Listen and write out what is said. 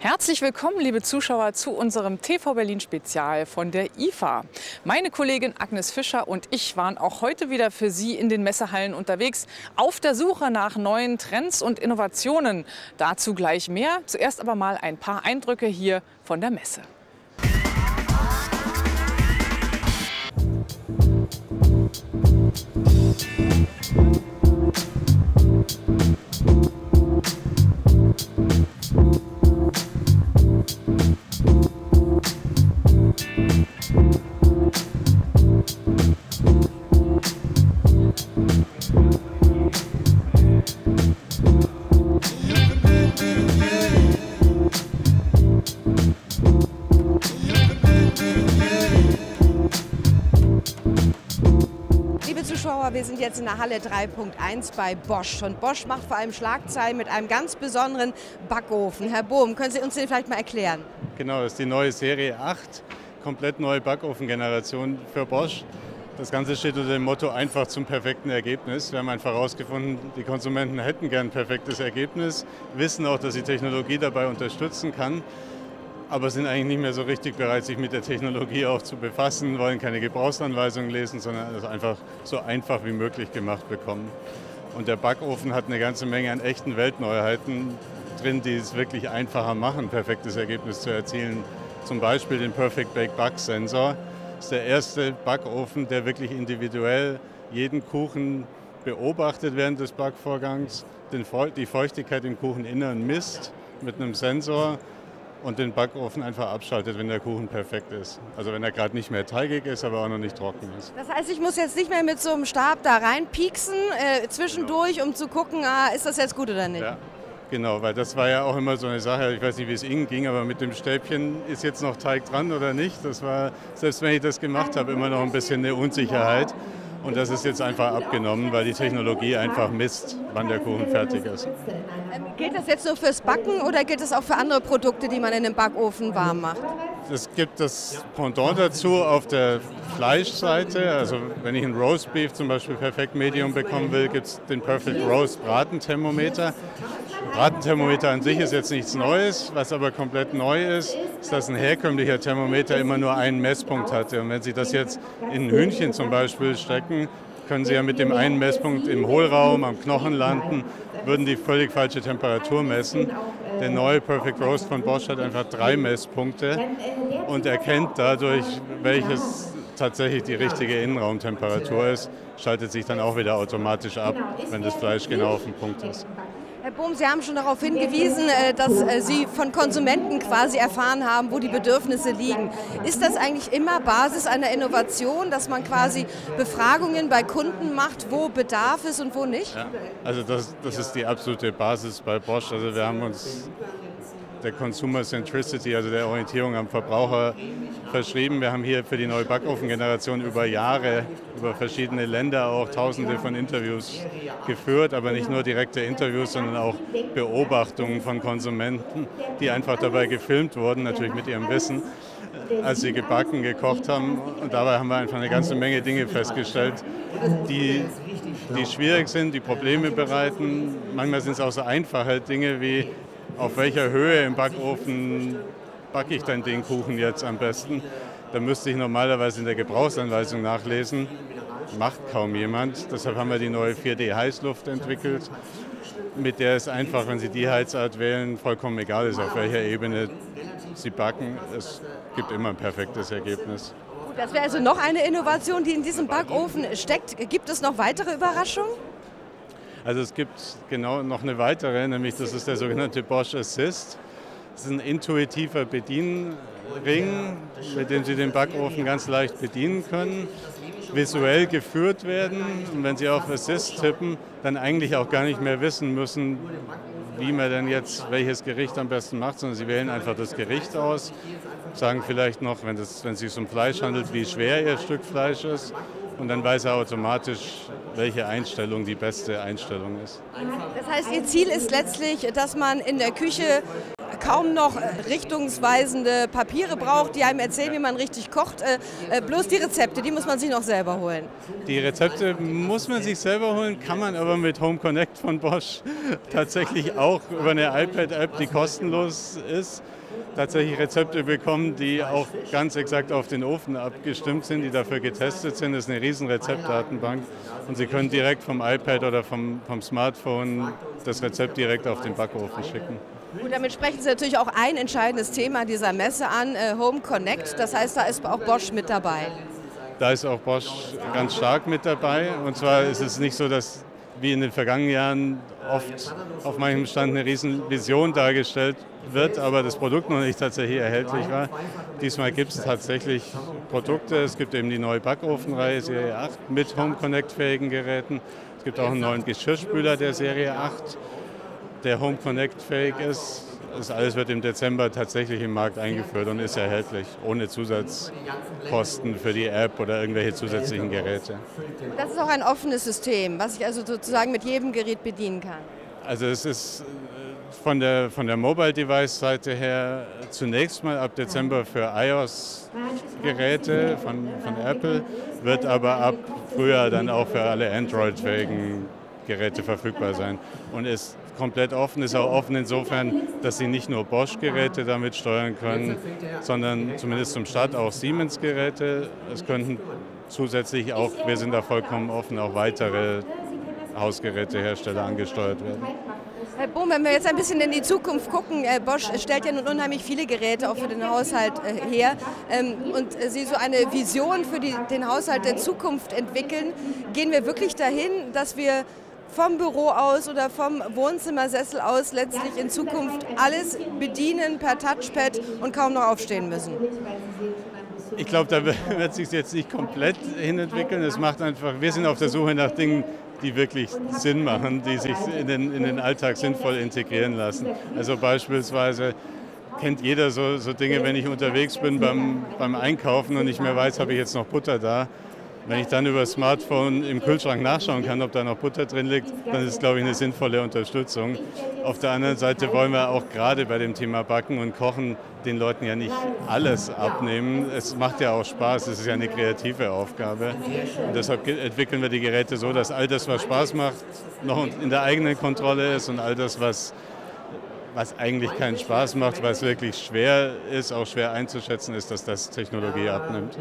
Herzlich willkommen, liebe Zuschauer, zu unserem TV Berlin Spezial von der IFA. Meine Kollegin Agnes Fischer und ich waren auch heute wieder für Sie in den Messehallen unterwegs, auf der Suche nach neuen Trends und Innovationen. Dazu gleich mehr. Zuerst aber mal ein paar Eindrücke hier von der Messe. Wir sind jetzt in der Halle 3.1 bei Bosch und Bosch macht vor allem Schlagzeilen mit einem ganz besonderen Backofen. Herr Bohm, können Sie uns den vielleicht mal erklären? Genau, das ist die neue Serie 8, komplett neue Backofengeneration für Bosch. Das Ganze steht unter dem Motto einfach zum perfekten Ergebnis. Wir haben einfach herausgefunden, die Konsumenten hätten gern ein perfektes Ergebnis, wissen auch, dass die Technologie dabei unterstützen kann, aber sind eigentlich nicht mehr so richtig bereit, sich mit der Technologie auch zu befassen, wollen keine Gebrauchsanweisungen lesen, sondern es einfach so einfach wie möglich gemacht bekommen. Und der Backofen hat eine ganze Menge an echten Weltneuheiten drin, die es wirklich einfacher machen, ein perfektes Ergebnis zu erzielen. Zum Beispiel den Perfect Bake Bug Sensor. Das ist der erste Backofen, der wirklich individuell jeden Kuchen beobachtet während des Backvorgangs, die Feuchtigkeit im Kucheninneren misst mit einem Sensor und den Backofen einfach abschaltet, wenn der Kuchen perfekt ist. Also wenn er gerade nicht mehr teigig ist, aber auch noch nicht trocken ist. Das heißt, ich muss jetzt nicht mehr mit so einem Stab da reinpieksen zwischendurch, um zu gucken, ist das jetzt gut oder nicht? Ja, genau, weil das war ja auch immer so eine Sache, ich weiß nicht, wie es Ihnen ging, aber mit dem Stäbchen ist jetzt noch Teig dran oder nicht. Das war, selbst wenn ich das gemacht habe, immer noch ein bisschen eine Unsicherheit. Und das ist jetzt einfach abgenommen, weil die Technologie einfach misst, wann der Kuchen fertig ist. Gilt das jetzt nur fürs Backen oder gilt das auch für andere Produkte, die man in einem Backofen warm macht? Es gibt das Pendant dazu auf der Fleischseite. Also wenn ich ein Roastbeef zum Beispiel perfekt Medium bekommen will, gibt es den Perfect Roast Bratenthermometer. Bratenthermometer an sich ist jetzt nichts Neues. Was aber komplett neu ist, ist, dass ein herkömmlicher Thermometer immer nur einen Messpunkt hatte. Und wenn Sie das jetzt in ein Hühnchen zum Beispiel stecken, können Sie ja mit dem einen Messpunkt im Hohlraum, am Knochen landen, würden die völlig falsche Temperatur messen. Der neue Perfect Roast von Bosch hat einfach 3 Messpunkte und erkennt dadurch, welches tatsächlich die richtige Innenraumtemperatur ist, schaltet sich dann auch wieder automatisch ab, wenn das Fleisch genau auf dem Punkt ist. Herr Bohm, Sie haben schon darauf hingewiesen, dass Sie von Konsumenten quasi erfahren haben, wo die Bedürfnisse liegen. Ist das eigentlich immer Basis einer Innovation, dass man quasi Befragungen bei Kunden macht, wo Bedarf ist und wo nicht? Ja, also das ist die absolute Basis bei Bosch. Also wir haben uns der Consumer Centricity, also der Orientierung am Verbraucher, verschrieben. Wir haben hier für die neue Backofengeneration über Jahre, über verschiedene Länder auch Tausende von Interviews geführt, aber nicht nur direkte Interviews, sondern auch Beobachtungen von Konsumenten, die einfach dabei gefilmt wurden, natürlich mit ihrem Wissen, als sie gebacken, gekocht haben. Und dabei haben wir einfach eine ganze Menge Dinge festgestellt, die schwierig sind, die Probleme bereiten. Manchmal sind es auch so einfache Dinge wie, auf welcher Höhe im Backofen backe ich denn den Kuchen jetzt am besten? Da müsste ich normalerweise in der Gebrauchsanweisung nachlesen. Macht kaum jemand. Deshalb haben wir die neue 4D-Heißluft entwickelt, mit der es einfach, wenn Sie die Heizart wählen, vollkommen egal ist, auf welcher Ebene Sie backen. Es gibt immer ein perfektes Ergebnis. Das wäre also noch eine Innovation, die in diesem Backofen steckt. Gibt es noch weitere Überraschungen? Also es gibt genau noch eine weitere, nämlich das ist der sogenannte Bosch Assist. Das ist ein intuitiver Bedienring, mit dem Sie den Backofen ganz leicht bedienen können, visuell geführt werden und wenn Sie auf Assist tippen, dann eigentlich auch gar nicht mehr wissen müssen, wie man denn jetzt welches Gericht am besten macht, sondern Sie wählen einfach das Gericht aus, sagen vielleicht noch, wenn es sich um Fleisch handelt, wie schwer Ihr Stück Fleisch ist. Und dann weiß er automatisch, welche Einstellung die beste Einstellung ist. Das heißt, Ihr Ziel ist letztlich, dass man in der Küche kaum noch richtungsweisende Papiere braucht, die einem erzählen, wie man richtig kocht. Bloß die Rezepte, die muss man sich noch selber holen. Die Rezepte muss man sich selber holen, kann man aber mit Home Connect von Bosch tatsächlich auch über eine iPad-App, die kostenlos ist. tatsächlich Rezepte bekommen, die auch ganz exakt auf den Ofen abgestimmt sind, die dafür getestet sind. Das ist eine riesen Rezeptdatenbank und Sie können direkt vom iPad oder vom Smartphone das Rezept direkt auf den Backofen schicken. Und damit sprechen Sie natürlich auch ein entscheidendes Thema dieser Messe an, Home Connect. Das heißt, da ist auch Bosch mit dabei. Da ist auch Bosch ganz stark mit dabei. Und zwar ist es nicht so, dass wie in den vergangenen Jahren oft auf manchem Stand eine riesen Vision dargestellt wird, aber das Produkt noch nicht tatsächlich erhältlich war. Diesmal gibt es tatsächlich Produkte. Es gibt eben die neue Backofenreihe Serie 8 mit Home Connect-fähigen Geräten. Es gibt auch einen neuen Geschirrspüler der Serie 8, der Home Connect-fähig ist. Das alles wird im Dezember tatsächlich im Markt eingeführt und ist erhältlich, ohne Zusatzkosten für die App oder irgendwelche zusätzlichen Geräte. Das ist auch ein offenes System, was ich also sozusagen mit jedem Gerät bedienen kann. Also es ist von der Mobile-Device-Seite her zunächst mal ab Dezember für iOS-Geräte von Apple, wird aber ab Frühjahr dann auch für alle Android-fähigen Geräte verfügbar sein und ist komplett offen, ist auch offen insofern, dass Sie nicht nur Bosch-Geräte damit steuern können, sondern zumindest zum Start auch Siemens-Geräte. Es könnten zusätzlich auch, wir sind da vollkommen offen, auch weitere Hausgerätehersteller angesteuert werden. Herr Bohm, wenn wir jetzt ein bisschen in die Zukunft gucken, Bosch stellt ja nun unheimlich viele Geräte auch für den Haushalt her und Sie so eine Vision für den Haushalt der Zukunft entwickeln, gehen wir wirklich dahin, dass wir vom Büro aus oder vom Wohnzimmersessel aus letztlich in Zukunft alles bedienen per Touchpad und kaum noch aufstehen müssen? Ich glaube, da wird sich jetzt nicht komplett hinentwickeln. Es macht einfach, wir sind auf der Suche nach Dingen, die wirklich Sinn machen, die sich in den Alltag sinnvoll integrieren lassen. Also beispielsweise kennt jeder so Dinge, wenn ich unterwegs bin beim Einkaufen und nicht mehr weiß, habe ich jetzt noch Butter da. Wenn ich dann über das Smartphone im Kühlschrank nachschauen kann, ob da noch Butter drin liegt, dann ist es, glaube ich, eine sinnvolle Unterstützung. Auf der anderen Seite wollen wir auch gerade bei dem Thema Backen und Kochen den Leuten ja nicht alles abnehmen. Es macht ja auch Spaß, es ist ja eine kreative Aufgabe. Und deshalb entwickeln wir die Geräte so, dass all das, was Spaß macht, noch in der eigenen Kontrolle ist und all das, was eigentlich keinen Spaß macht, was wirklich schwer ist, auch schwer einzuschätzen ist, dass das Technologie abnimmt.